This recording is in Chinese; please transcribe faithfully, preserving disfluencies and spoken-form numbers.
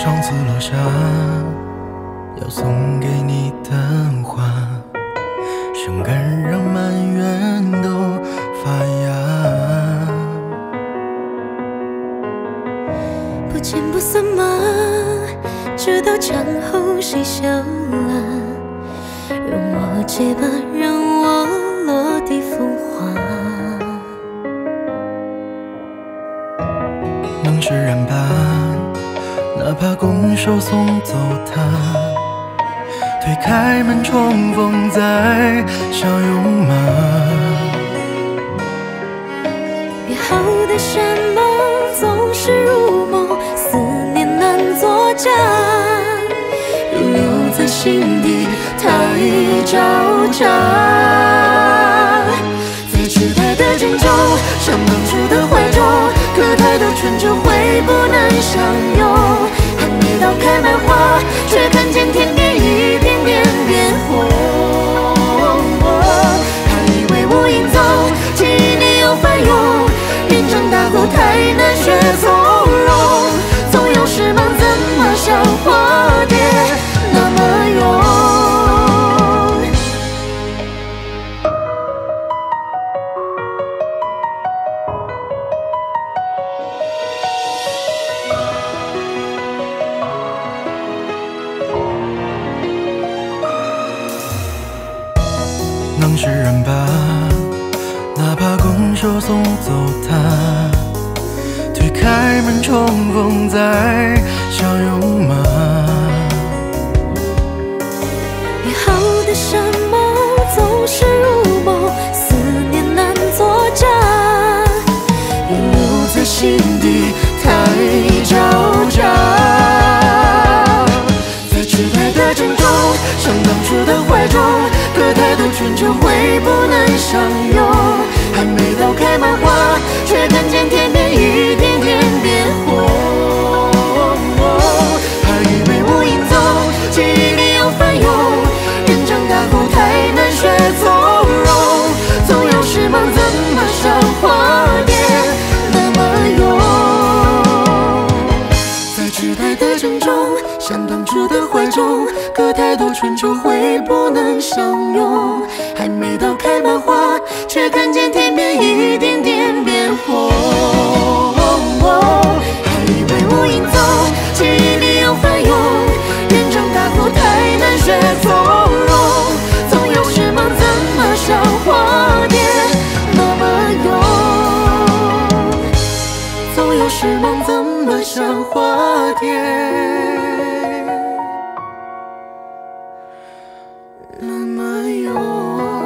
上次落下要送给你的花，生根让满园都发芽。 不见不散吗？直到墙后谁笑啊？用我结疤，让我落地风化。 能释然吧，哪怕拱手送走他，推开门重逢再相拥吗？ 约好的山盟总是如梦，思念难作假，留在心底太招架。在时代的郑州，像当初的怀旧，可太多春秋会不能相拥。还没到开满花，却看见天边一点点变红。还以为无影踪，记忆里有翻涌，人长大后太难学从容。总有时忙，怎么像花蝶那么勇？ 能释然吧，哪怕拱手送走他，推开门重逢再相拥吗？ 约好的山盟总是如梦，思念难作假，也留在心底太招架。在时代的郑州，像当初的怀旧，可太多春秋会不能相拥。还没到开满花，却看见天边一点点变红。还以为无影踪，记忆里有翻涌，人长大后太难学从容。总有时忙，怎么像花蝶那么勇？在时代的郑州，像当初的怀旧，可太多春秋会不能相拥。还没到开满花，却看见天边一点点变红。还以为无影踪，记忆里有翻涌，人长大后太难学从容。总有时忙，怎么像花蝶那么勇？总有时忙，怎么像花蝶那么勇？